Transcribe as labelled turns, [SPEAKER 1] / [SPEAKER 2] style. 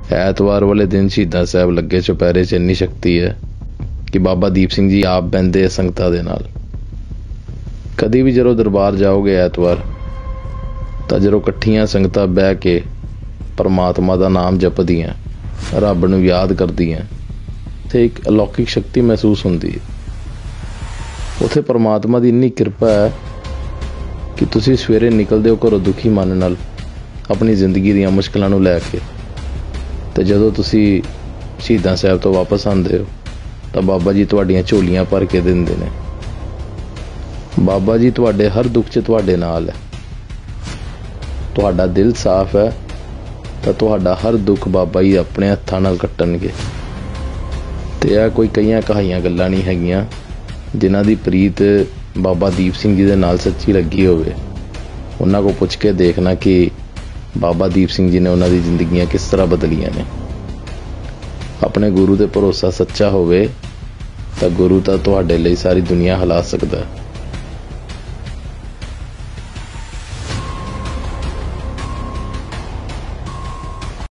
[SPEAKER 1] ਐਤਵਾਰ ਵਾਲੇ ਦਿਨ ਸ਼ਹੀਦਾਂ ਸਾਹਿਬ ਲੱਗੇ ਚੁਪਹਿਰੇ 'ਚ ਇੰਨੀ ਸ਼ਕਤੀ ਹੈ ਕਿ ਬਾਬਾ ਦੀਪ ਸਿੰਘ ਜੀ ਆਪ ਬਹਿੰਦੇ ਆ ਸੰਗਤਾਂ ਦੇ ਨਾਲ। ਕਦੀ ਵੀ ਜਦੋਂ ਦਰਬਾਰ ਜਾਓਗੇ ਐਤਵਾਰ, ਤਾਂ ਜਦੋਂ ਇਕੱਠੀਆਂ ਸੰਗਤਾਂ ਬਹਿ ਕੇ ਪਰਮਾਤਮਾ ਦਾ ਨਾਮ ਜਪਦੀਆਂ, ਰੱਬ ਨੂੰ ਯਾਦ ਕਰਦੀਆਂ, ਤੇ ਇੱਕ ਅਲੌਕਿਕ ਸ਼ਕਤੀ ਮਹਿਸੂਸ ਹੁੰਦੀ ਹੈ। ਉੱਥੇ ਪਰਮਾਤਮਾ ਦੀ ਇੰਨੀ ਕਿਰਪਾ ਹੈ ਕਿ ਤੁਸੀਂ ਸਵੇਰੇ ਨਿਕਲਦੇ ਹੋ ਘਰੋਂ ਦੁਖੀ ਮਨ ਨਾਲ, ਆਪਣੀ ਜ਼ਿੰਦਗੀ ਦੀਆਂ ਮੁਸ਼ਕਲਾਂ ਨੂੰ ਲੈ ਕੇ, ਤੇ ਜਦੋਂ ਤੁਸੀਂ ਸ਼ਹੀਦਾਂ ਸਾਹਿਬ ਤੋਂ ਵਾਪਸ ਆਉਂਦੇ ਹੋ ਤਾਂ ਬਾਬਾ ਜੀ ਤੁਹਾਡੀਆਂ ਝੋਲੀਆਂ ਭਰ ਕੇ ਦਿੰਦੇ ਨੇ। ਬਾਬਾ ਜੀ ਤੁਹਾਡੇ ਹਰ ਦੁੱਖ 'ਚ ਤੁਹਾਡੇ ਨਾਲ ਹੈ। ਤੁਹਾਡਾ ਦਿਲ ਸਾਫ਼ ਹੈ ਤਾਂ ਤੁਹਾਡਾ ਹਰ ਦੁੱਖ ਬਾਬਾ ਜੀ ਆਪਣੇ ਹੱਥਾਂ ਨਾਲ ਕੱਟਣਗੇ। ਤੇ ਇਹ ਕੋਈ ਕਈਆਂ ਕਹਾਈਆਂ ਗੱਲਾਂ ਨਹੀਂ ਹੈਗੀਆਂ। ਜਿਨ੍ਹਾਂ ਦੀ ਪ੍ਰੀਤ ਬਾਬਾ ਦੀਪ ਸਿੰਘ ਜੀ ਦੇ ਨਾਲ ਸੱਚੀ ਲੱਗੀ ਹੋਵੇ, ਉਹਨਾਂ ਕੋਲ ਪੁੱਛ ਕੇ ਦੇਖਣਾ ਕਿ ਬਾਬਾ ਦੀਪ ਸਿੰਘ ਜੀ ਨੇ ਉਹਨਾਂ ਦੀ ਜ਼ਿੰਦਗੀਆਂ ਕਿਸ ਤਰ੍ਹਾਂ ਬਦਲੀਆਂ ਨੇ। ਆਪਣੇ ਗੁਰੂ ਤੇ ਭਰੋਸਾ ਸੱਚਾ ਹੋਵੇ ਤਾਂ ਗੁਰੂ ਤਾਂ ਤੁਹਾਡੇ ਲਈ ਸਾਰੀ ਦੁਨੀਆ ਹਿਲਾ ਸਕਦਾ ਹੈ।